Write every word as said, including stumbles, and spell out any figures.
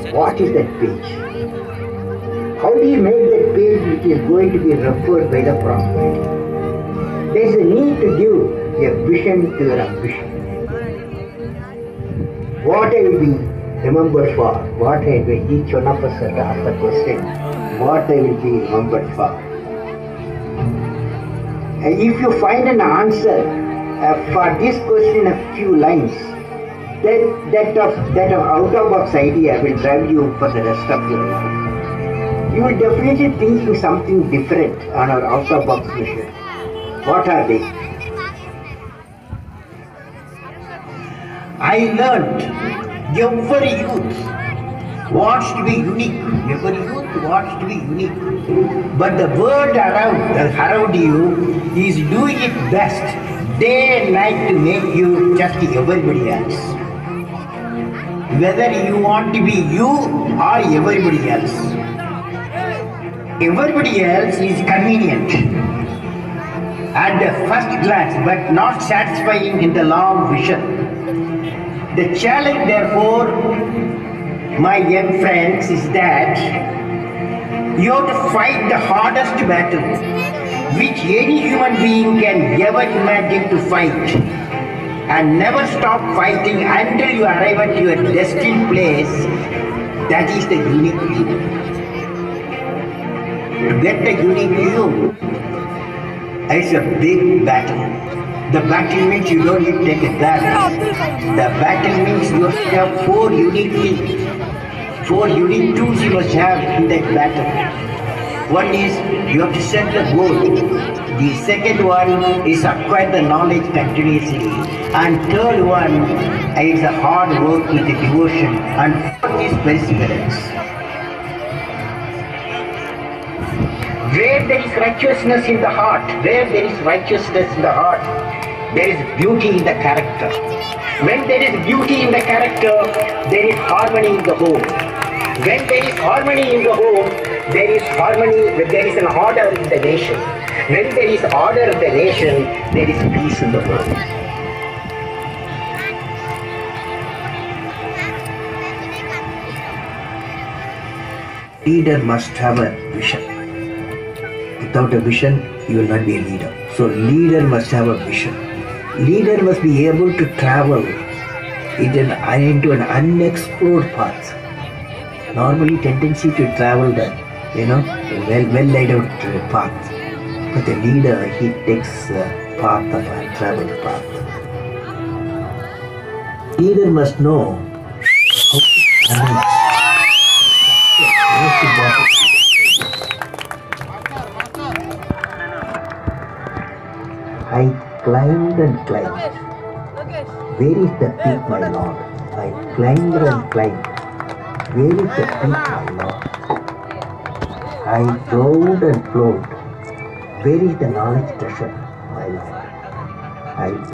What is that page? How do you make that page which is going to be referred by the prosperity? There is a need to give a vision to your ambition. What I will be remembered for? What I will, each one of us has to ask the question, what I will be remembered for? And if you find an answer uh, for this question a few lines, that, that, of, that of out-of-box idea will drive you for the rest of your life. You will definitely think of something different on our out-of-box mission. What are they? I learned every youth wants to be unique. Every youth wants to be unique. But the world around, around you is doing its best day and night to make you just everybody else. Whether you want to be you or everybody else. Everybody else is convenient at the first glance, but not satisfying in the long vision. The challenge, therefore, my young friends, is that you have to fight the hardest battle which any human being can ever imagine to fight, and never stop fighting until you arrive at your destined place. That is the unique you. To get the unique you, it's a big battle. The battle means you don't need to take a gun. The battle means you have four unique things. Four unique tools you must have in that battle. One is you have to set the goal. The second one is acquire the knowledge continuously. And third one is the hard work with the devotion. And fourth is perseverance. Where there is righteousness in the heart, where there is righteousness in the heart, there is beauty in the character. When there is beauty in the character, there is harmony in the home. When there is harmony in the home, there is harmony, there is an order in the nation. When there is order in the nation, there is peace in the world. Leader must have a vision. Without a vision, you will not be a leader. So leader must have a vision. Leader must be able to travel into an, into an unexplored path. Normally tendency to travel the, you know, well, well laid out path. But the leader, he takes the path of a traveled path. Leader must know how to manage. Most important. I climbed and climbed. Where is the peak, my Lord? I climbed and climbed. Where is the peak, my Lord? I plowed and plowed. Where is the knowledge treasure, my Lord? I